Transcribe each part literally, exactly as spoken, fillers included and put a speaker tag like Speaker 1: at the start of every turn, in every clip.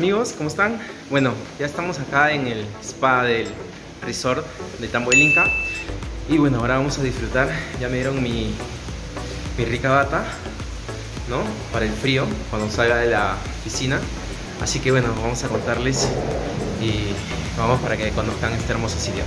Speaker 1: amigos, ¿cómo están? Bueno, ya estamos acá en el spa del resort de Tambo del Inca. Y bueno, ahora vamos a disfrutar. Ya me dieron mi, mi rica bata, ¿no? Para el frío, cuando salga de la piscina. Así que bueno, vamos a contarles y vamos para que conozcan este hermoso sitio.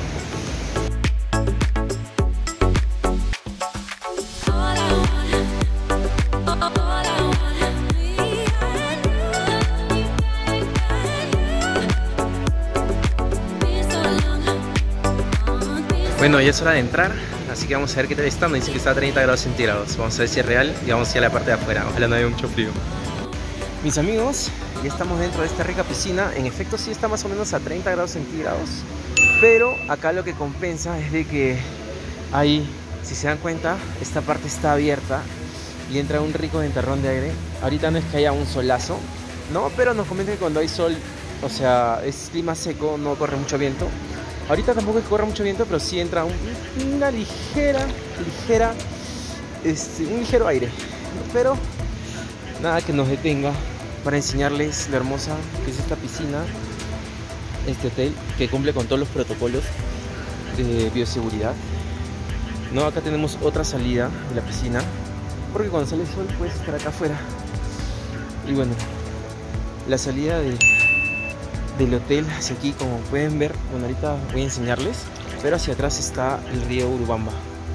Speaker 1: Bueno, ya es hora de entrar, así que vamos a ver qué tal está. Me dicen que está a treinta grados centígrados. Vamos a ver si es real y vamos a ir a la parte de afuera. Ojalá no haya mucho frío. Mis amigos, ya estamos dentro de esta rica piscina. En efecto sí está más o menos a treinta grados centígrados, pero acá lo que compensa es de que ahí, si se dan cuenta, esta parte está abierta y entra un rico ventarrón de aire. Ahorita no es que haya un solazo, no, pero nos comentan que cuando hay sol, o sea, es clima seco, no corre mucho viento. Ahorita tampoco es que corra mucho viento, pero sí entra un, una ligera, ligera, este, un ligero aire. Pero nada que nos detenga para enseñarles lo hermosa que es esta piscina, este hotel, que cumple con todos los protocolos de bioseguridad. No, acá tenemos otra salida de la piscina, porque cuando sale el sol puedes estar acá afuera. Y bueno, la salida de... del hotel hacia aquí, como pueden ver, bueno, ahorita voy a enseñarles, pero hacia atrás está el río Urubamba.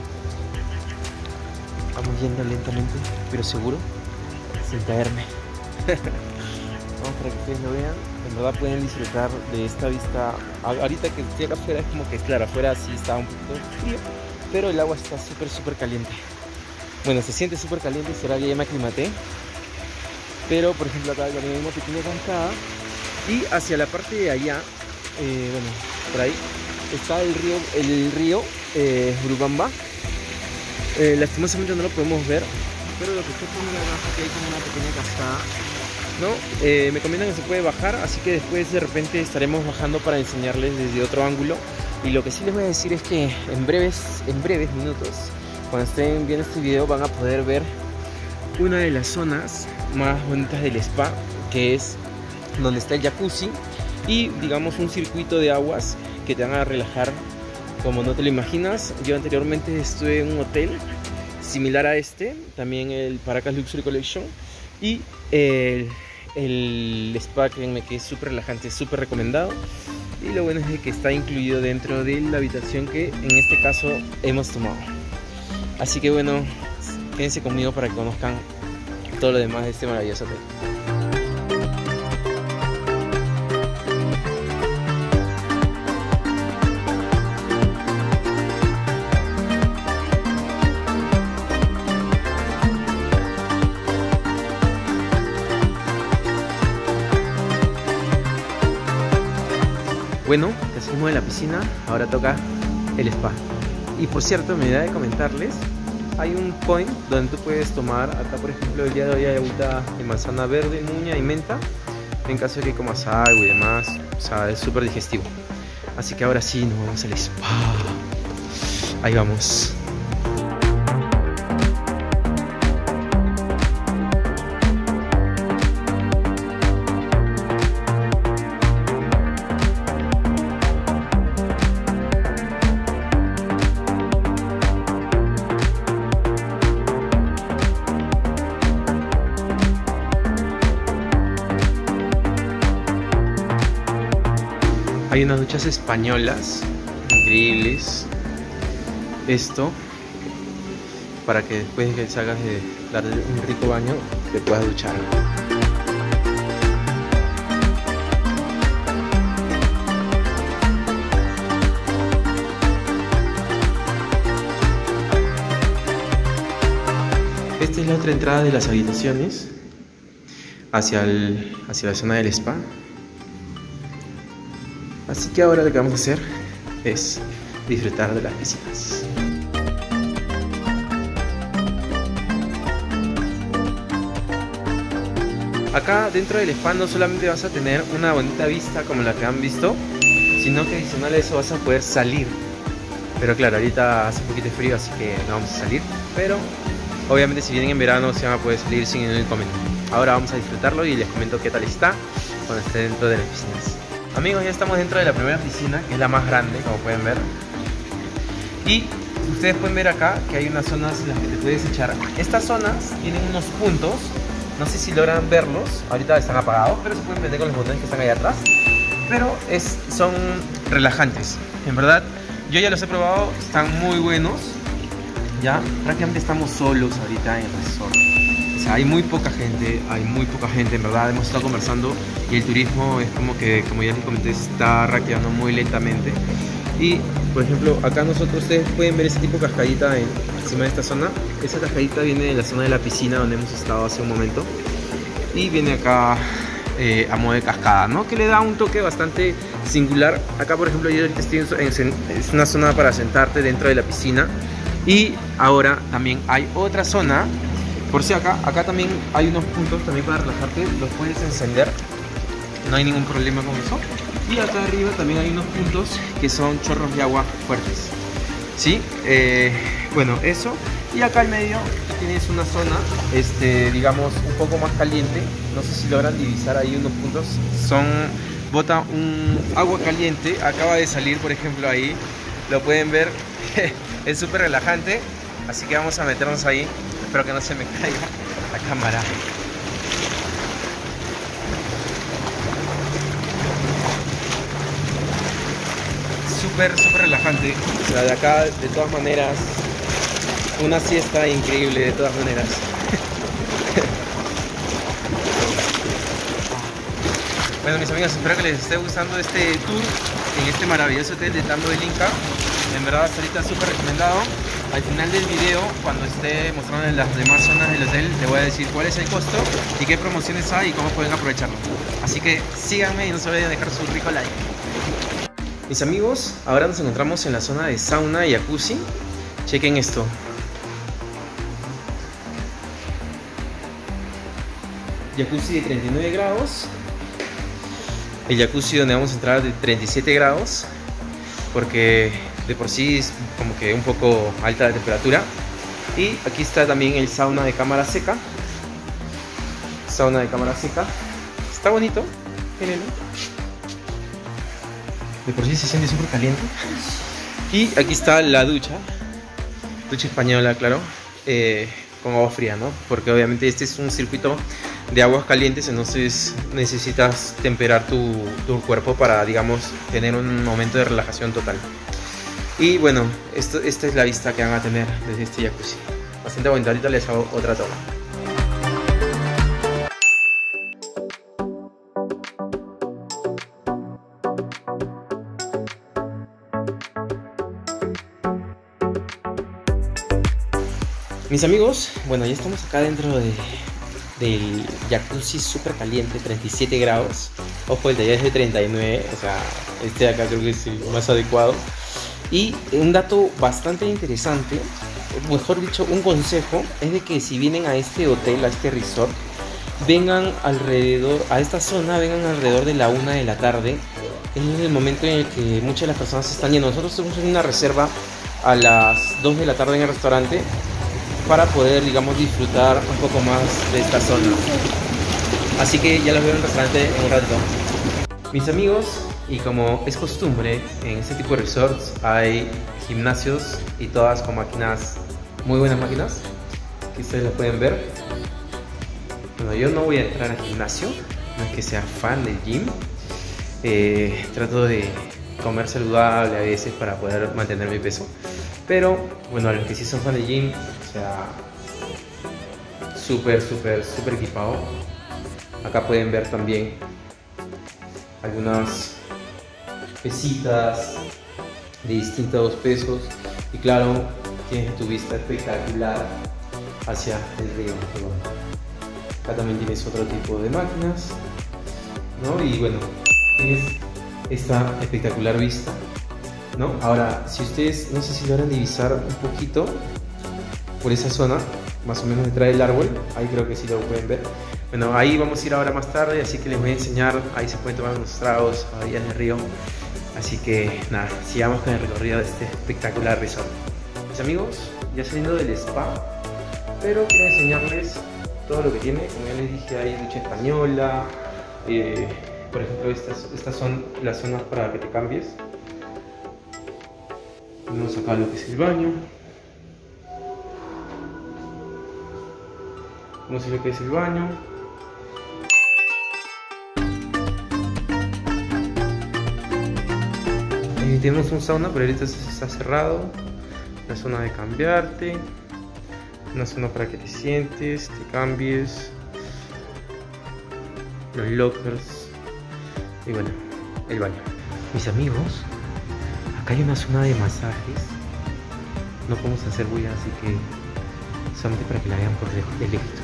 Speaker 1: Vamos yendo lentamente, pero seguro, sin caerme. Vamos para que ustedes lo vean. En verdad pueden disfrutar de esta vista. Ahorita que estoy acá afuera es como que, claro, afuera sí está un poquito frío, pero el agua está súper, súper caliente. Bueno, se siente súper caliente, será que ya me aclimaté. Pero, por ejemplo, acá ya hay una pequeña cascada. Y hacia la parte de allá, eh, bueno, por ahí, está el río, el río eh, Urubamba. Eh, lastimosamente no lo podemos ver, pero lo que estoy poniendo abajo, que hay como una pequeña cascada, ¿no? Eh, me comentan que se puede bajar, así que después de repente estaremos bajando para enseñarles desde otro ángulo. Y lo que sí les voy a decir es que en breves, en breves minutos, cuando estén viendo este video, van a poder ver una de las zonas más bonitas del spa, que es donde está el jacuzzi y digamos un circuito de aguas que te van a relajar como no te lo imaginas. Yo anteriormente estuve en un hotel similar a este, también el Paracas Luxury Collection, y el, el spa, créanme que es súper relajante, súper recomendado. Y lo bueno es de que está incluido dentro de la habitación que en este caso hemos tomado. Así que bueno, quédense conmigo para que conozcan todo lo demás de este maravilloso hotel. Bueno, ya salimos de la piscina, ahora toca el spa. Y por cierto, me olvidé de comentarles, hay un point donde tú puedes tomar, acá por ejemplo el día de hoy hay agüita de manzana verde, muña y menta, en caso de que comas algo y demás, o sea, es súper digestivo. Así que ahora sí, nos vamos al spa. Ahí vamos. Hay unas duchas españolas increíbles. Esto para que después de que salgas de dar un rico baño te puedas duchar. Esta es la otra entrada de las habitaciones hacia, el, hacia la zona del spa. Así que ahora lo que vamos a hacer es disfrutar de las piscinas. Acá dentro del spa no solamente vas a tener una bonita vista como la que han visto, sino que adicional a eso vas a poder salir. Pero claro, ahorita hace un poquito de frío, así que no vamos a salir. Pero obviamente si vienen en verano se van a poder salir sin ningún inconveniente. Ahora vamos a disfrutarlo y les comento qué tal está. cuando esté dentro de las piscinas. Amigos, ya estamos dentro de la primera piscina, que es la más grande, como pueden ver. Y ustedes pueden ver acá que hay unas zonas en las que te puedes echar. Estas zonas tienen unos puntos, no sé si logran verlos, ahorita están apagados, pero se pueden meter con los botones que están ahí atrás. Pero es, son relajantes, en verdad. Yo ya los he probado, están muy buenos. Ya prácticamente estamos solos ahorita en el resort. O sea, hay muy poca gente, hay muy poca gente, en verdad. Hemos estado conversando y el turismo es como que, como ya les comenté, está reactivando muy lentamente. Y, por ejemplo, acá nosotros, ustedes pueden ver ese tipo de cascadita en, encima de esta zona. Esa cascadita viene de la zona de la piscina donde hemos estado hace un momento. Y viene acá eh, a modo de cascada, ¿no? Que le da un toque bastante singular. Acá, por ejemplo, yo ahorita estoy en, en es una zona para sentarte dentro de la piscina. Y ahora también hay otra zona. Por si acá, acá también hay unos puntos también para relajarte, los puedes encender, no hay ningún problema con eso. Y acá arriba también hay unos puntos que son chorros de agua fuertes, ¿sí? Eh, bueno, eso. Y acá al medio tienes una zona, este, digamos, un poco más caliente. No sé si logran divisar ahí unos puntos. Son, bota un agua caliente, acaba de salir, por ejemplo, ahí. Lo pueden ver, es súper relajante. Así que vamos a meternos ahí. Espero que no se me caiga la cámara. Súper, súper relajante. O sea, de acá, de todas maneras, una siesta increíble, de todas maneras. Bueno, mis amigos, espero que les esté gustando este tour en este maravilloso hotel de Tambo del Inca. En verdad, hasta ahorita súper recomendado. Al final del video, cuando esté mostrando en las demás zonas del hotel, les voy a decir cuál es el costo y qué promociones hay y cómo pueden aprovecharlo. Así que síganme y no se olviden de dejar su rico like. Mis amigos, ahora nos encontramos en la zona de sauna y jacuzzi. Chequen esto. Jacuzzi de treinta y nueve grados. El jacuzzi donde vamos a entrar de treinta y siete grados. Porque de por sí es como que un poco alta la temperatura. Y aquí está también el sauna de cámara seca. Sauna de cámara seca. Está bonito. Mírenlo. De por sí se siente súper caliente. Y aquí está la ducha. Ducha española, claro. Eh, con agua fría, ¿no? Porque obviamente este es un circuito de aguas calientes, entonces necesitas temperar tu, tu cuerpo para, digamos, tener un momento de relajación total. Y bueno, esto, esta es la vista que van a tener desde este jacuzzi. Bastante bonito. Ahorita les hago otra toma. Mis amigos, bueno, ya estamos acá dentro de, del jacuzzi súper caliente, treinta y siete grados. Ojo, el de allá es de treinta y nueve, o sea, este de acá creo que es el más adecuado. Y un dato bastante interesante, mejor dicho, un consejo, es de que si vienen a este hotel, a este resort, vengan alrededor, a esta zona, vengan alrededor de la una de la tarde. Es el momento en el que muchas de las personas están yendo. Nosotros tenemos una reserva a las dos de la tarde en el restaurante para poder, digamos, disfrutar un poco más de esta zona. Así que ya los veo en el restaurante en un rato. Mis amigos, y como es costumbre en este tipo de resorts, hay gimnasios y todas con máquinas, muy buenas máquinas, que ustedes las pueden ver. Bueno, yo no voy a entrar al gimnasio, no es que sea fan del gym. Eh, trato de comer saludable a veces para poder mantener mi peso. Pero bueno, a los que sí son fan del gym, o sea, súper, súper, súper equipado. Acá pueden ver también algunas pesitas de distintos pesos. Y claro, tienes tu vista espectacular hacia el río. Acá también tienes otro tipo de máquinas, ¿no? Y bueno, tienes esta espectacular vista, ¿no? Ahora, si ustedes, no sé si logran divisar un poquito por esa zona, más o menos detrás del árbol, ahí creo que sí lo pueden ver. Bueno, ahí vamos a ir ahora más tarde, así que les voy a enseñar, ahí se pueden tomar unos tragos, ahí en el río. Así que nada, sigamos con el recorrido de este espectacular resort. Mis amigos, ya saliendo del spa, pero quiero enseñarles todo lo que tiene. Como ya les dije, hay ducha española, eh, Por ejemplo, estas, estas son las zonas para que te cambies. Tenemos acá lo que es el baño. Vamos a ver lo que es el baño. Eh, tenemos un sauna, pero ahorita está cerrado. La zona de cambiarte. Una zona para que te sientes, te cambies. Los lockers. Y bueno, el baño. Mis amigos, acá hay una zona de masajes. No podemos hacer bulla, así que solamente para que la vean por lejos, de lejitos.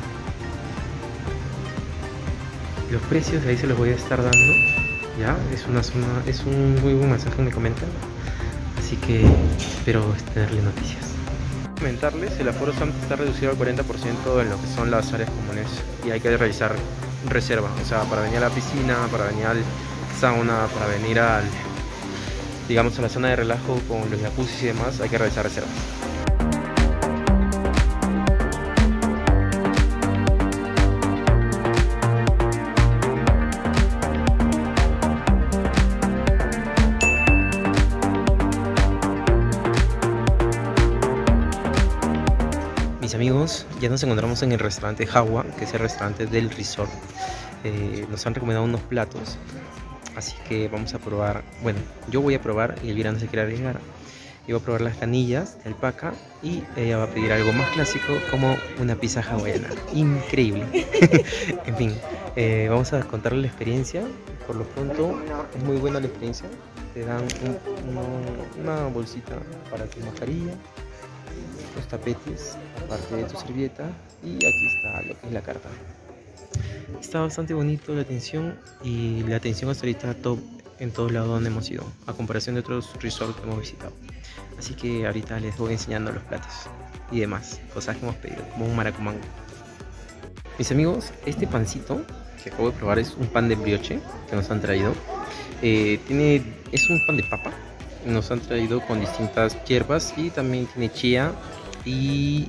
Speaker 1: Los precios ahí se los voy a estar dando. Ya, es una zona, es un muy buen masaje, me comentan. Así que espero tenerle noticias. Comentarles, el aforo solamente está reducido al cuarenta por ciento en lo que son las áreas comunes y hay que realizar reserva, o sea, para venir a la piscina, para venir al sauna, para venir al, digamos, a la zona de relajo con los jacuzzi y demás, hay que realizar reservas. Mis amigos, ya nos encontramos en el restaurante Jagua, que es el restaurante del resort. Eh, nos han recomendado unos platos, así que vamos a probar. Bueno, yo voy a probar y Elvira no se quiere arriesgar. Yo voy a probar las canillas de alpaca y ella va a pedir algo más clásico como una pizza hawaiana. Increíble. En fin, eh, vamos a contarle la experiencia. Por lo pronto es muy buena la experiencia. Te dan un, una, una bolsita para tu mascarilla, los tapetes, aparte de tu servilleta, y aquí está lo que es la carta. Está bastante bonito la atención y la atención hasta ahorita top en todos lados donde hemos ido, a comparación de otros resorts que hemos visitado. Así que ahorita les voy enseñando los platos y demás cosas que hemos pedido, como un maracumango. Mis amigos, este pancito que acabo de probar es un pan de brioche que nos han traído. Eh, tiene, es un pan de papa. Nos han traído con distintas hierbas y también tiene chía y,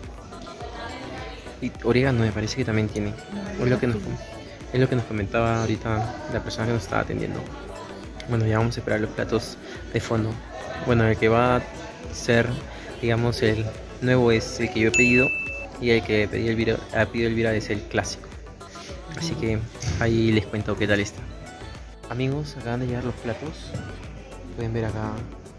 Speaker 1: y orégano, me parece que también tiene. Es lo que, nos, es lo que nos comentaba ahorita la persona que nos estaba atendiendo. Bueno, ya vamos a esperar los platos de fondo. Bueno, el que va a ser, digamos, el nuevo es el que yo he pedido y el que pedí Elvira, ha pedido Elvira es el clásico. Así que ahí les cuento qué tal está. Amigos, acaban de llegar los platos. Pueden ver acá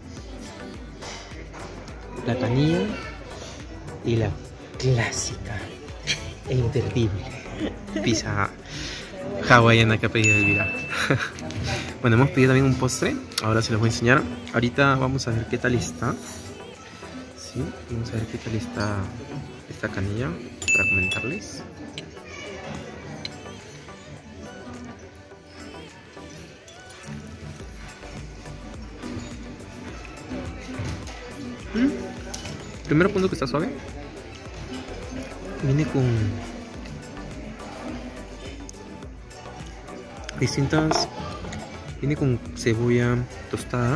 Speaker 1: la canilla y la clásica e imperdible pizza hawaiana que ha pedido Elvira. Bueno, hemos pedido también un postre, ahora se los voy a enseñar. Ahorita vamos a ver qué tal está. Sí, vamos a ver qué tal está esta canilla para comentarles. Primero punto que está suave. Viene con distintas. Viene con cebolla tostada.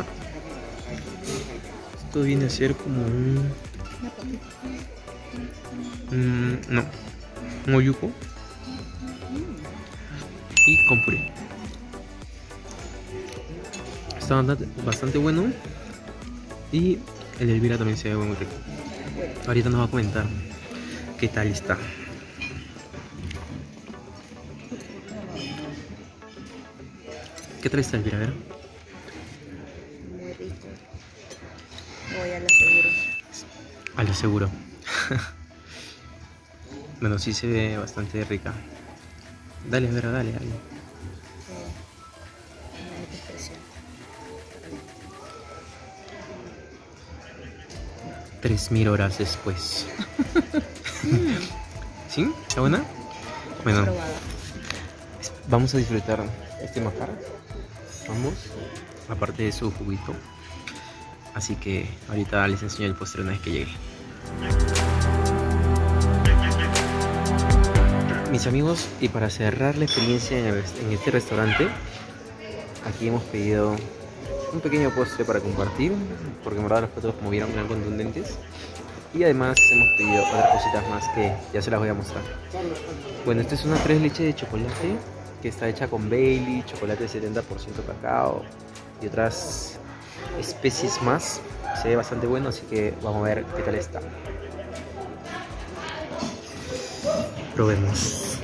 Speaker 1: Esto viene a ser como un. Mm, no, un oyuco. Y con puré. Está bastante, bastante bueno. Y el Elvira también se ve muy rico. Ahorita nos va a comentar qué tal está. ¿Qué tal está, Elvira? A ver.
Speaker 2: Muy rico. Voy a lo seguro.
Speaker 1: A lo seguro. Bueno, sí se ve bastante rica. Dale, a ver, dale, dale. Tres mil horas después. ¿Sí? ¿Está buena? Bueno, vamos a disfrutar este manjar. Vamos, aparte de su juguito. Así que ahorita les enseño el postre una vez que llegue. Mis amigos, y para cerrar la experiencia en, el, en este restaurante, aquí hemos pedido un pequeño postre para compartir, porque en verdad los platos, como vieron, eran contundentes. Y además hemos pedido otras cositas más que ya se las voy a mostrar. Bueno, esta es una tres leche de chocolate que está hecha con Bailey, chocolate de setenta por ciento cacao y otras especies más. Se ve bastante bueno, así que vamos a ver qué tal está. Probemos.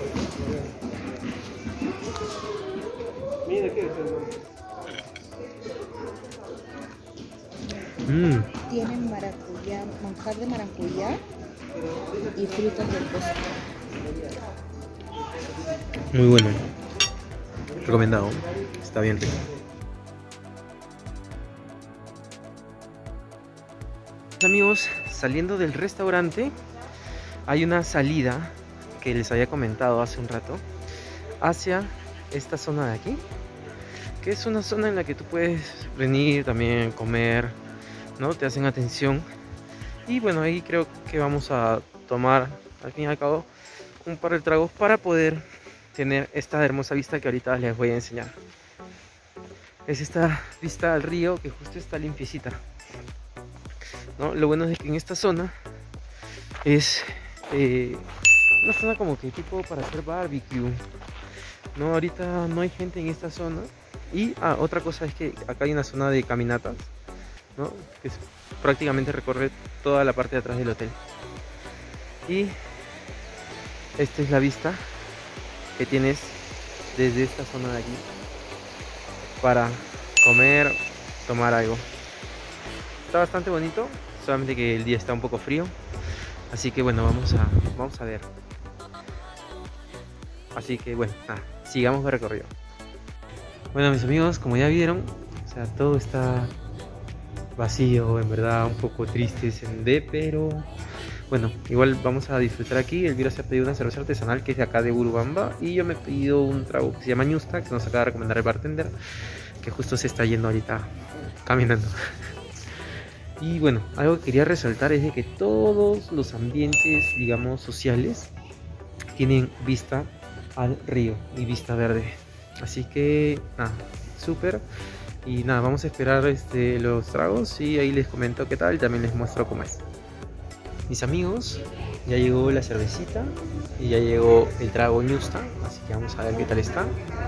Speaker 1: Mm.
Speaker 2: Tienen maracuyá, manjar de maracuyá y frutas del bosque.
Speaker 1: Muy bueno. Recomendado. Está bien rico. Amigos, saliendo del restaurante hay una salida que les había comentado hace un rato hacia esta zona de aquí, que es una zona en la que tú puedes venir también, comer, ¿no? Te hacen atención. Y bueno, ahí creo que vamos a tomar al fin y al cabo un par de tragos para poder tener esta hermosa vista que ahorita les voy a enseñar. Es esta vista al río que justo está limpiecita, ¿no? Lo bueno es que en esta zona es eh, una zona como que tipo para hacer barbecue, ¿no? Ahorita no hay gente en esta zona. Y ah, otra cosa es que acá hay una zona de caminatas, ¿no? Que es, prácticamente recorre toda la parte de atrás del hotel. Y esta es la vista que tienes desde esta zona de aquí para comer, tomar algo. Está bastante bonito, solamente que el día está un poco frío, así que bueno, vamos a, vamos a ver. Así que bueno, nada, sigamos el recorrido. Bueno, mis amigos, como ya vieron, o sea, todo está vacío, en verdad, un poco triste, Sendé, pero bueno, igual vamos a disfrutar aquí. Elvira se ha pedido una cerveza artesanal que es de acá de Urubamba, y yo me he pedido un trago que se llama Ñusta, que nos acaba de recomendar el bartender, que justo se está yendo ahorita caminando. Y bueno, algo que quería resaltar es de que todos los ambientes, digamos, sociales tienen vista al río y vista verde. Así que nada, súper. Y nada, vamos a esperar este, los tragos y ahí les comento qué tal y también les muestro cómo es. Mis amigos, ya llegó la cervecita y ya llegó el trago Ñusta, así que vamos a ver qué tal está.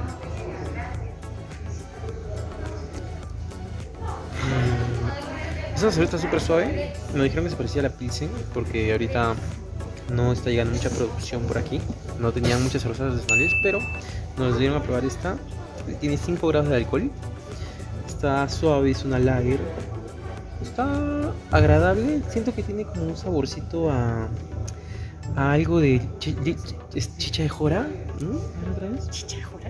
Speaker 1: Es una cerveza súper suave. Me dijeron que se parecía a la Pilsen porque ahorita no está llegando mucha producción por aquí. No tenían muchas cervezas artesanales, pero nos dieron a probar esta. Tiene cinco grados de alcohol. Está suave, es una lager. Está agradable. Siento que tiene como un saborcito a, a algo de ch ch ch chicha de jora. ¿No? ¿Otra vez?
Speaker 2: ¿Chicha de jora?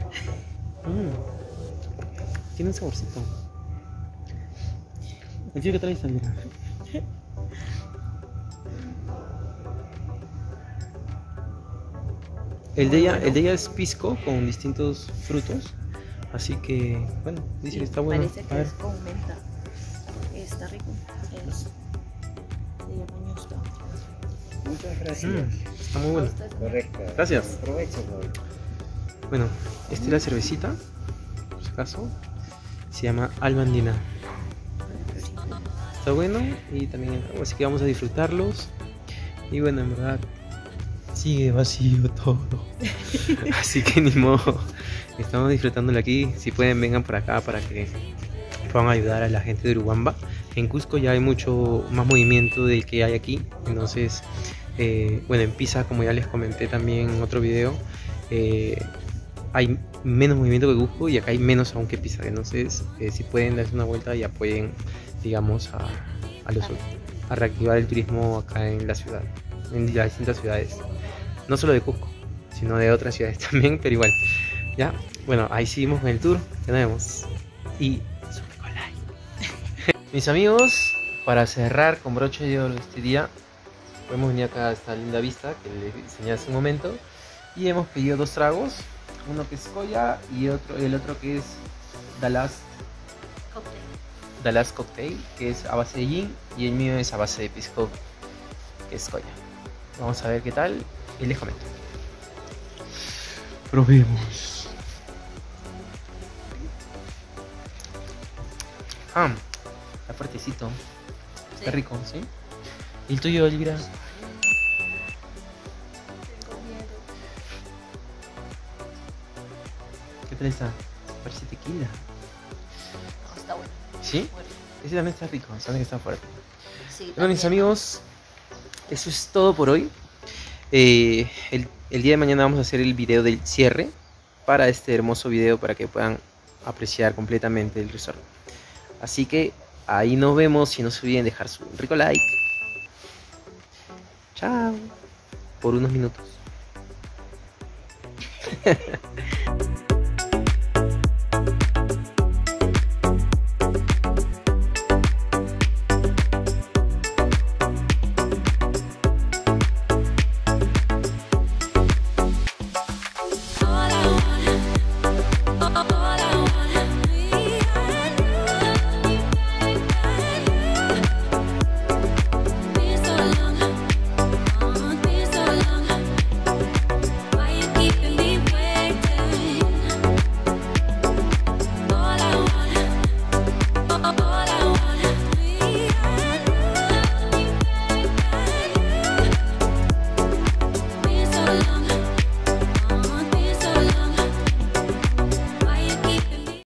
Speaker 1: Mm. Tiene un saborcito. El tío que traes también. El de ella, el de ella es pisco con distintos frutos. Así que, bueno, dice
Speaker 2: Sí,
Speaker 1: que está bueno.
Speaker 2: parece que es con menta. Está rico. Es de Ñusta.
Speaker 3: Muchas gracias.
Speaker 1: Mm, está muy bueno.
Speaker 3: Correcto.
Speaker 1: Gracias.
Speaker 3: Aprovecho.
Speaker 1: Bueno, esta es la cervecita, por si acaso. Se llama Alma Andina. Está bueno y también el trago, así que vamos a disfrutarlos. Y bueno, en verdad sigue vacío todo. Así que ni modo. Estamos disfrutándolo aquí. Si pueden, vengan por acá para que puedan ayudar a la gente de Urubamba. En Cusco ya hay mucho más movimiento del que hay aquí. Entonces, eh, bueno, en Piza, como ya les comenté también en otro video, eh, hay menos movimiento que Cusco y acá hay menos aún que Piza. Entonces, eh, si pueden darse una vuelta y apoyen, digamos, a, a, los, a reactivar el turismo acá en la ciudad, en las distintas ciudades. No solo de Cusco, sino de otras ciudades también, pero igual. Ya, bueno, ahí seguimos con el tour. Ya nos vemos. Y super con like. Mis amigos, para cerrar con broche de oro este día, hemos venido acá a esta linda vista que les enseñé hace un momento. Y hemos pedido dos tragos. Uno que es Koya y otro, el otro que es Dallas
Speaker 2: Cocktail.
Speaker 1: Dallas Cocktail, que es a base de gin, y el mío es a base de pisco, que es Koya. Vamos a ver qué tal y les comento. Probemos. Ah, está fuertecito.
Speaker 2: Sí.
Speaker 1: Está rico, ¿sí? ¿Y el tuyo, Elvira?
Speaker 2: Tengo miedo.
Speaker 1: tal está? Parece tequila.
Speaker 2: No, está bueno.
Speaker 1: ¿Sí?
Speaker 2: Fuerte.
Speaker 1: Ese también está rico, saben que está fuerte.
Speaker 2: Sí,
Speaker 1: Bueno, mis
Speaker 2: también.
Speaker 1: amigos, eso es todo por hoy. Eh, el, el día de mañana vamos a hacer el video del cierre para este hermoso video para que puedan apreciar completamente el resort. Así que ahí nos vemos y no se olviden dejar su rico like. Chao. Por unos minutos.